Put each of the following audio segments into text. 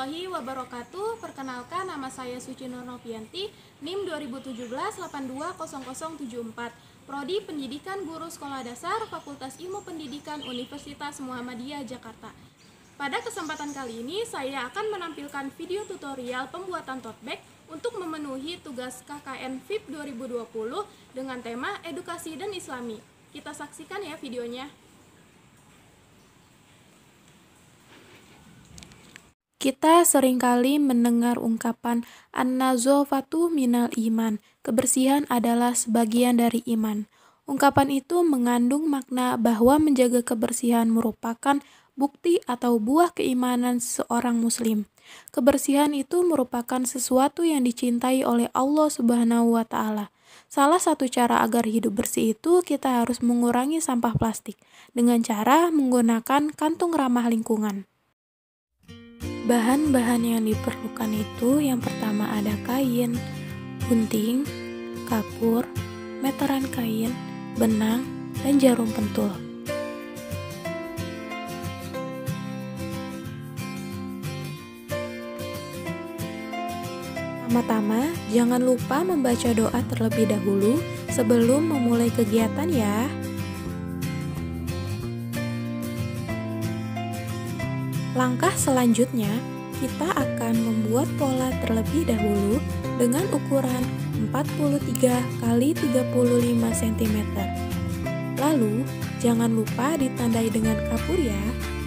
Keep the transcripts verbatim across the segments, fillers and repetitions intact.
warahmatullahi wabarakatuh. Perkenalkan, nama saya Suci Nur Novianti, N I M dua ribu tujuh belas delapan dua nol nol tujuh empat, Prodi Pendidikan Guru Sekolah Dasar, Fakultas Ilmu Pendidikan Universitas Muhammadiyah Jakarta. Pada kesempatan kali ini, saya akan menampilkan video tutorial pembuatan tote bag untuk memenuhi tugas K K N V I P dua ribu dua puluh dengan tema Edukasi dan Islami. Kita saksikan ya videonya. Kita seringkali mendengar ungkapan an-nazafatu minal iman, kebersihan adalah sebagian dari iman. Ungkapan itu mengandung makna bahwa menjaga kebersihan merupakan bukti atau buah keimanan seorang muslim. Kebersihan itu merupakan sesuatu yang dicintai oleh Allah Subhanahu wa Ta'ala. Salah satu cara agar hidup bersih itu kita harus mengurangi sampah plastik dengan cara menggunakan kantung ramah lingkungan. Bahan-bahan yang diperlukan itu yang pertama ada kain, gunting, kapur, meteran kain, benang, dan jarum pentul. Pertama-tama, jangan lupa membaca doa terlebih dahulu sebelum memulai kegiatan ya. Langkah selanjutnya, kita akan membuat pola terlebih dahulu dengan ukuran empat puluh tiga kali tiga puluh lima sentimeter. Lalu, jangan lupa ditandai dengan kapur ya.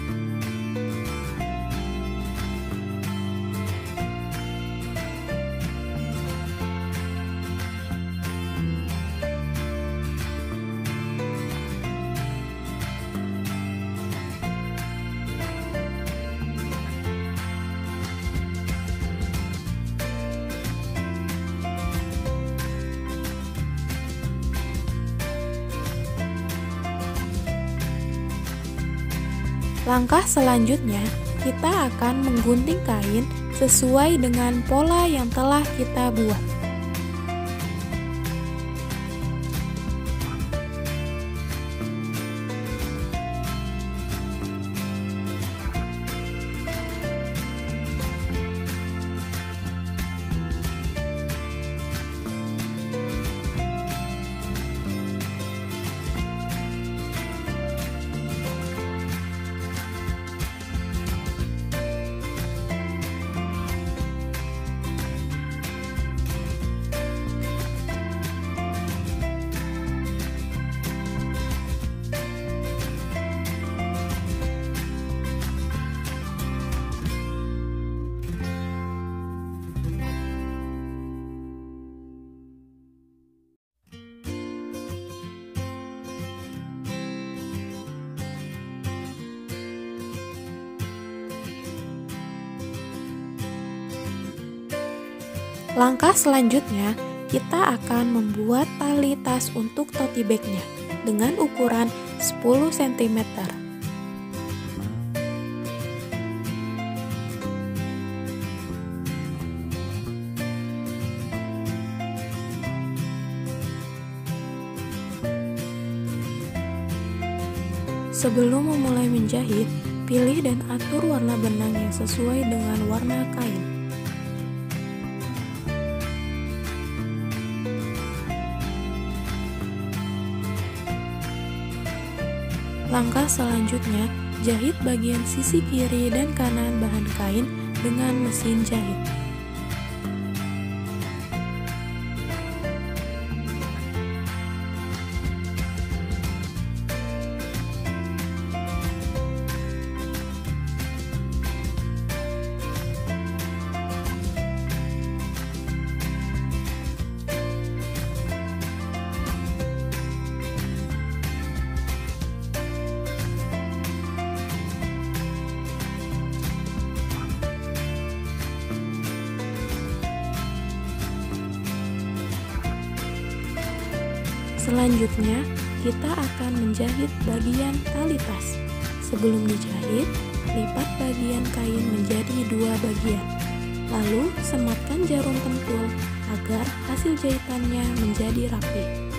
Langkah selanjutnya, kita akan menggunting kain sesuai dengan pola yang telah kita buat. Langkah selanjutnya, kita akan membuat tali tas untuk tote bag-nya dengan ukuran sepuluh sentimeter. Sebelum memulai menjahit, pilih dan atur warna benang yang sesuai dengan warna kain. Langkah selanjutnya, jahit bagian sisi kiri dan kanan bahan kain dengan mesin jahit. Selanjutnya, kita akan menjahit bagian tali tas. Sebelum dijahit, lipat bagian kain menjadi dua bagian. Lalu, sematkan jarum pentul agar hasil jahitannya menjadi rapi.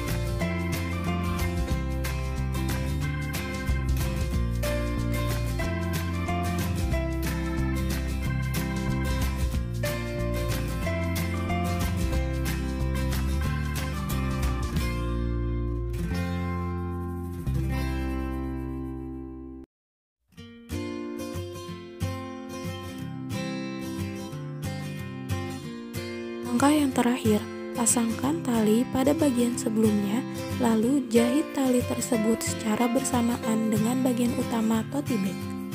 Langkah yang terakhir, pasangkan tali pada bagian sebelumnya, lalu jahit tali tersebut secara bersamaan dengan bagian utama tote bag.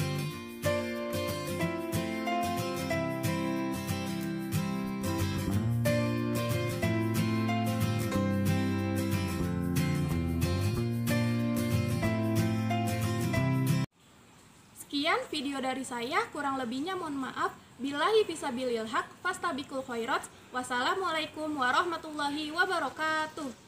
Sekian video dari saya, kurang lebihnya mohon maaf. Billahi fisabilil haq, fastabikul khairat. Wassalamualaikum warahmatullahi wabarakatuh.